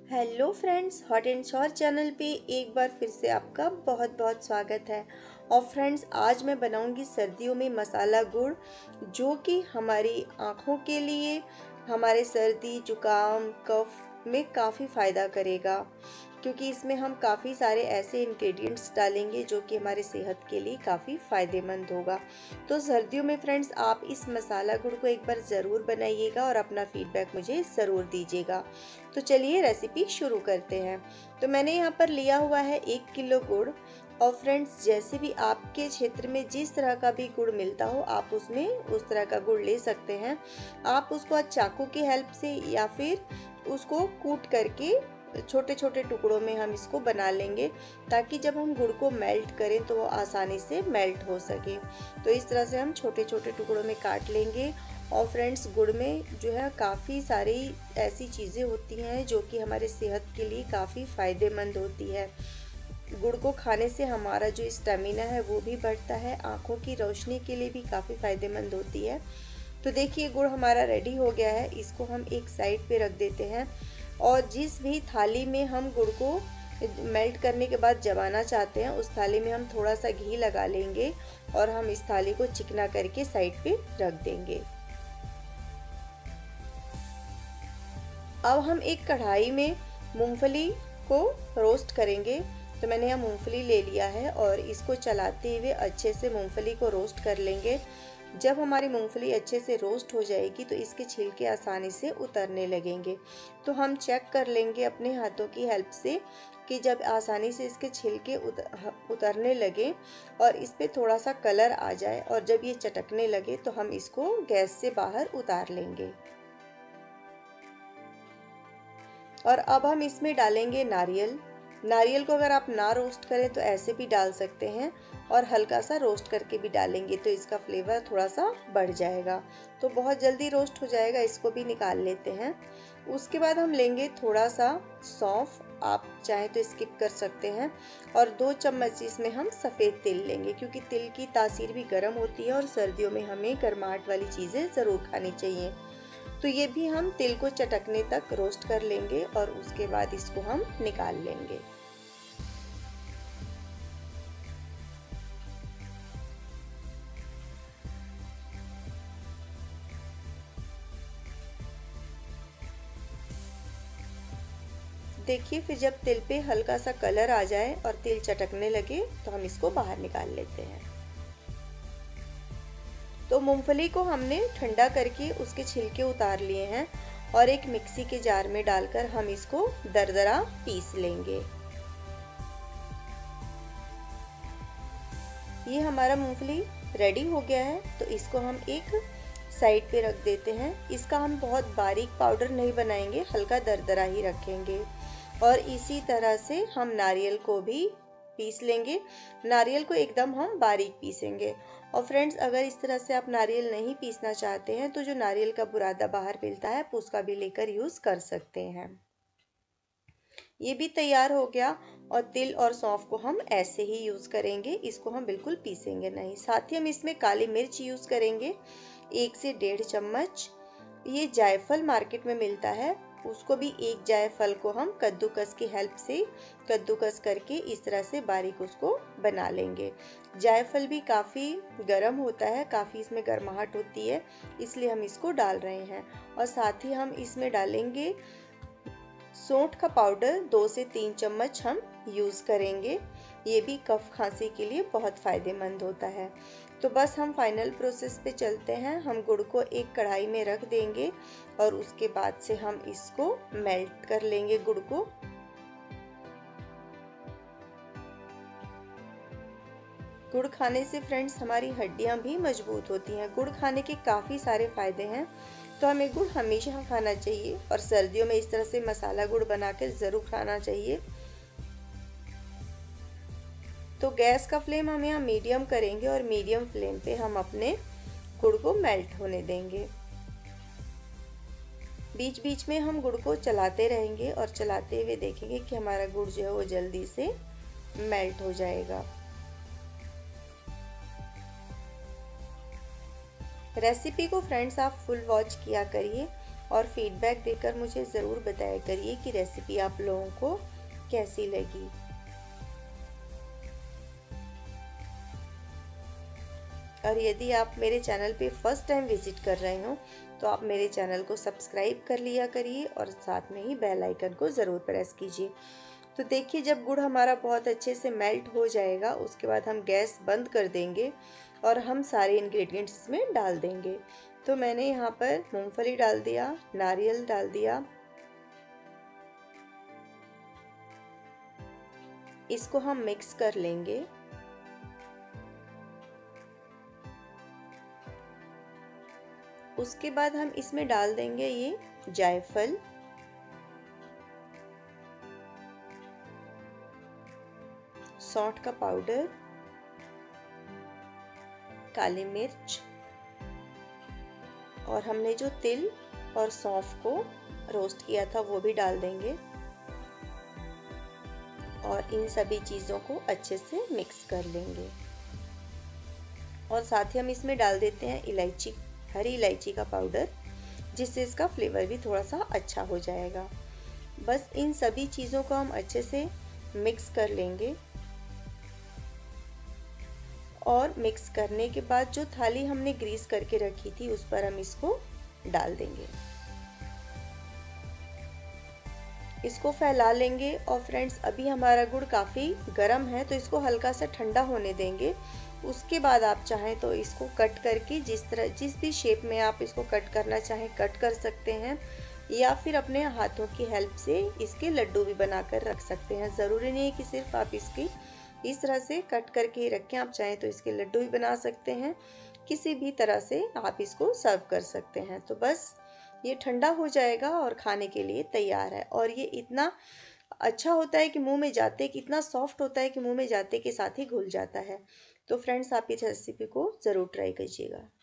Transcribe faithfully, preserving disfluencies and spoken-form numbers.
Hello friends, hot and शॉर channel पे एक बार फिर से आपका बहुत बहुत स्वागत है। और फ्रेंड्स, आज मैं बनाऊंगी सर्दियों में मसाला गुड़, जो कि हमारी आँखों के लिए, हमारे सर्दी जुकाम कफ में काफ़ी फ़ायदा करेगा, क्योंकि इसमें हम काफ़ी सारे ऐसे इंग्रेडिएंट्स डालेंगे जो कि हमारे सेहत के लिए काफ़ी फ़ायदेमंद होगा। तो सर्दियों में फ्रेंड्स, आप इस मसाला गुड़ को एक बार ज़रूर बनाइएगा और अपना फीडबैक मुझे ज़रूर दीजिएगा। तो चलिए रेसिपी शुरू करते हैं। तो मैंने यहाँ पर लिया हुआ है एक किलो गुड़। और फ्रेंड्स, जैसे भी आपके क्षेत्र में जिस तरह का भी गुड़ मिलता हो, आप उसमें उस तरह का गुड़ ले सकते हैं। आप उसको चाकू की हेल्प से या फिर उसको कूट करके छोटे छोटे टुकड़ों में हम इसको बना लेंगे, ताकि जब हम गुड़ को मेल्ट करें तो वो आसानी से मेल्ट हो सके। तो इस तरह से हम छोटे छोटे टुकड़ों में काट लेंगे। और फ्रेंड्स, गुड़ में जो है काफ़ी सारी ऐसी चीज़ें होती हैं जो कि हमारे सेहत के लिए काफ़ी फ़ायदेमंद होती है। गुड़ को खाने से हमारा जो स्टेमिना है वो भी बढ़ता है, आँखों की रोशनी के लिए भी काफ़ी फ़ायदेमंद होती है। तो देखिए, गुड़ हमारा रेडी हो गया है। इसको हम एक साइड पे रख देते हैं। और जिस भी थाली में हम गुड़ को मेल्ट करने के बाद जमाना चाहते हैं, उस थाली में हम थोड़ा सा घी लगा लेंगे और हम इस थाली को चिकना करके साइड पे रख देंगे। अब हम एक कढ़ाई में मूंगफली को रोस्ट करेंगे। तो मैंने यहाँ मूंगफली ले लिया है और इसको चलाते हुए अच्छे से मूंगफली को रोस्ट कर लेंगे। जब हमारी मूंगफली अच्छे से रोस्ट हो जाएगी तो इसके छिलके आसानी से उतरने लगेंगे। तो हम चेक कर लेंगे अपने हाथों की हेल्प से कि जब आसानी से इसके छिलके उतरने लगे और इस पर थोड़ा सा कलर आ जाए और जब ये चटकने लगे तो हम इसको गैस से बाहर उतार लेंगे। और अब हम इसमें डालेंगे नारियल। नारियल को अगर आप ना रोस्ट करें तो ऐसे भी डाल सकते हैं, और हल्का सा रोस्ट करके भी डालेंगे तो इसका फ्लेवर थोड़ा सा बढ़ जाएगा। तो बहुत जल्दी रोस्ट हो जाएगा, इसको भी निकाल लेते हैं। उसके बाद हम लेंगे थोड़ा सा सौंफ, आप चाहें तो स्किप कर सकते हैं। और दो चम्मच इसमें हम सफ़ेद तिल लेंगे, क्योंकि तिल की तासीर भी गर्म होती है और सर्दियों में हमें गर्माहट वाली चीज़ें ज़रूर खानी चाहिए। तो ये भी हम तिल को चटकने तक रोस्ट कर लेंगे और उसके बाद इसको हम निकाल लेंगे। देखिए, फिर जब तिल पे हल्का सा कलर आ जाए और तिल चटकने लगे तो हम इसको बाहर निकाल लेते हैं। तो मूंगफली को हमने ठंडा करके उसके छिलके उतार लिए हैं और एक मिक्सी के जार में डालकर हम इसको दरदरा पीस लेंगे। ये हमारा मूंगफली रेडी हो गया है, तो इसको हम एक साइड पे रख देते हैं। इसका हम बहुत बारीक पाउडर नहीं बनाएंगे, हल्का दरदरा ही रखेंगे। और इसी तरह से हम नारियल को भी पीस लेंगे। नारियल को एकदम हम बारीक पीसेंगे। और फ्रेंड्स, अगर इस तरह से आप नारियल नहीं पीसना चाहते हैं तो जो नारियल का बुरादा बाहर मिलता है, आप उसका भी लेकर यूज़ कर सकते हैं। ये भी तैयार हो गया। और तिल और सौंफ को हम ऐसे ही यूज़ करेंगे, इसको हम बिल्कुल पीसेंगे नहीं। साथ ही हम इसमें काली मिर्च यूज़ करेंगे, एक से डेढ़ चम्मच। ये जायफल मार्केट में मिलता है, उसको भी एक जायफल को हम कद्दूकस की हेल्प से कद्दूकस करके इस तरह से बारीक उसको बना लेंगे। जायफल भी काफ़ी गर्म होता है, काफ़ी इसमें गर्माहट होती है, इसलिए हम इसको डाल रहे हैं। और साथ ही हम इसमें डालेंगे सौंठ का पाउडर, दो से तीन चम्मच हम यूज़ करेंगे। ये भी कफ खांसी के लिए बहुत फ़ायदेमंद होता है। तो बस हम फाइनल प्रोसेस पे चलते हैं। हम गुड़ को एक कढ़ाई में रख देंगे और उसके बाद से हम इसको मेल्ट कर लेंगे गुड़ को। गुड़ खाने से फ्रेंड्स हमारी हड्डियां भी मजबूत होती हैं। गुड़ खाने के काफ़ी सारे फायदे हैं, तो हमें गुड़ हमेशा खाना चाहिए और सर्दियों में इस तरह से मसाला गुड़ बनाकर ज़रूर खाना चाहिए। तो गैस का फ्लेम हम यहाँ मीडियम करेंगे और मीडियम फ्लेम पे हम अपने गुड़ को मेल्ट होने देंगे। बीच बीच में हम गुड़ को चलाते रहेंगे और चलाते हुए देखेंगे कि हमारा गुड़ जो है वो जल्दी से मेल्ट हो जाएगा। रेसिपी को फ्रेंड्स आप फुल वॉच किया करिए, और फीडबैक देकर मुझे ज़रूर बताया करिए कि रेसिपी आप लोगों को कैसी लगी। और यदि आप मेरे चैनल पे फर्स्ट टाइम विजिट कर रहे हो तो आप मेरे चैनल को सब्सक्राइब कर लिया करिए और साथ में ही बेल आइकन को ज़रूर प्रेस कीजिए। तो देखिए, जब गुड़ हमारा बहुत अच्छे से मेल्ट हो जाएगा उसके बाद हम गैस बंद कर देंगे और हम सारे इंग्रेडिएंट्स इसमें डाल देंगे। तो मैंने यहाँ पर मूंगफली डाल दिया, नारियल डाल दिया, इसको हम मिक्स कर लेंगे। उसके बाद हम इसमें डाल देंगे ये जायफल, सौंठ का पाउडर, काली मिर्च, और हमने जो तिल और सौंफ को रोस्ट किया था वो भी डाल देंगे और इन सभी चीज़ों को अच्छे से मिक्स कर लेंगे। और साथ ही हम इसमें डाल देते हैं इलायची, हरी इलायची का पाउडर, जिससे इसका फ्लेवर भी थोड़ा सा अच्छा हो जाएगा। बस इन सभी चीज़ों को हम अच्छे से मिक्स कर लेंगे और मिक्स करने के बाद जो थाली हमने ग्रीस करके रखी थी उस पर हम इसको डाल देंगे, इसको फैला लेंगे। और फ्रेंड्स, अभी हमारा गुड़ काफ़ी गर्म है तो इसको हल्का सा ठंडा होने देंगे। उसके बाद आप चाहें तो इसको कट करके जिस तरह जिस भी शेप में आप इसको कट करना चाहें कट कर सकते हैं, या फिर अपने हाथों की हेल्प से इसके लड्डू भी बनाकर रख सकते हैं। ज़रूरी नहीं है कि सिर्फ आप इसकी इस तरह से कट करके ही रखें, आप चाहें तो इसके लड्डू भी बना सकते हैं। किसी भी तरह से आप इसको सर्व कर सकते हैं। तो बस ये ठंडा हो जाएगा और खाने के लिए तैयार है। और ये इतना अच्छा होता है कि मुंह में जाते कि इतना सॉफ्ट होता है कि मुंह में जाते के साथ ही घुल जाता है। तो फ्रेंड्स, आप इस रेसिपी को ज़रूर ट्राई कीजिएगा।